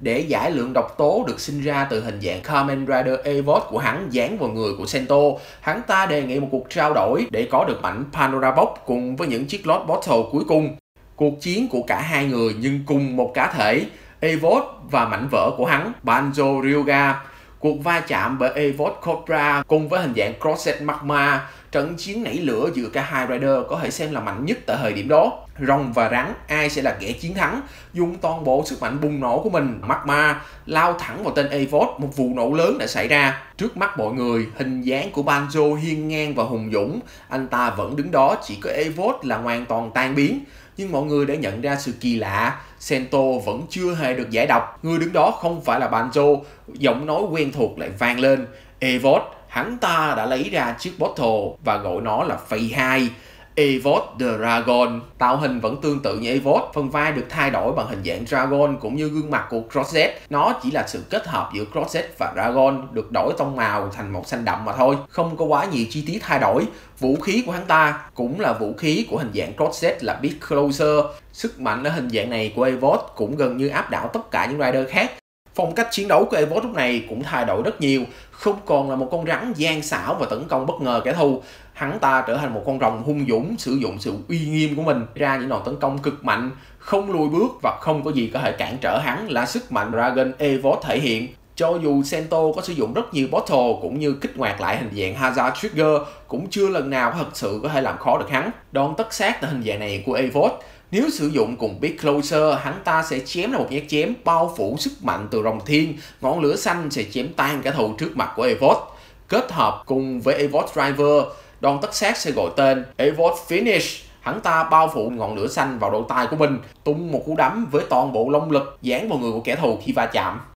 để giải lượng độc tố được sinh ra từ hình dạng Kamen Rider Evos của hắn dán vào người của Sento. Hắn ta đề nghị một cuộc trao đổi để có được mảnh Pandora Box cùng với những chiếc Lost Bottle cuối cùng. Cuộc chiến của cả hai người nhưng cùng một cá thể, Evos và mảnh vỡ của hắn, Banjo Ryuga. Cuộc va chạm bởi Evos Cobra cùng với hình dạng Crosset Magma, trận chiến nảy lửa giữa cả hai Rider có thể xem là mạnh nhất tại thời điểm đó. Rồng và rắn, ai sẽ là kẻ chiến thắng? Dùng toàn bộ sức mạnh bùng nổ của mình, Magma lao thẳng vào tên Evos, một vụ nổ lớn đã xảy ra. Trước mắt mọi người, hình dáng của Banjo hiên ngang và hùng dũng, anh ta vẫn đứng đó, chỉ có Evos là hoàn toàn tan biến. Nhưng mọi người đã nhận ra sự kỳ lạ, Sento vẫn chưa hề được giải độc. Người đứng đó không phải là Banjo, giọng nói quen thuộc lại vang lên. Evos, hắn ta đã lấy ra chiếc bottle và gọi nó là Phase 2. Evos the Dragon, tạo hình vẫn tương tự như Evos, phần vai được thay đổi bằng hình dạng Dragon cũng như gương mặt của Crosset. Nó chỉ là sự kết hợp giữa Crosset và Dragon, được đổi tông màu thành màu xanh đậm mà thôi, không có quá nhiều chi tiết thay đổi. Vũ khí của hắn ta cũng là vũ khí của hình dạng Crosset là Big Closer. Sức mạnh ở hình dạng này của Evos cũng gần như áp đảo tất cả những rider khác. Phong cách chiến đấu của Evos lúc này cũng thay đổi rất nhiều, không còn là một con rắn gian xảo và tấn công bất ngờ kẻ thù. Hắn ta trở thành một con rồng hung dũng, sử dụng sự uy nghiêm của mình ra những đòn tấn công cực mạnh, không lùi bước và không có gì có thể cản trở hắn, là sức mạnh Dragon Evos thể hiện. Cho dù Sento có sử dụng rất nhiều bottle cũng như kích hoạt lại hình dạng Hazard Trigger, cũng chưa lần nào thật sự có thể làm khó được hắn. Đòn tất sát tại hình dạng này của Evos, nếu sử dụng cùng Big Closer, hắn ta sẽ chém ra một nhát chém bao phủ sức mạnh từ rồng thiên, ngọn lửa xanh sẽ chém tan kẻ thù trước mặt của Evos. Kết hợp cùng với Evos Driver, đòn tất sát sẽ gọi tên Evos Finish. Hắn ta bao phủ ngọn lửa xanh vào đôi tay của mình, tung một cú đấm với toàn bộ long lực dán vào người của kẻ thù khi va chạm.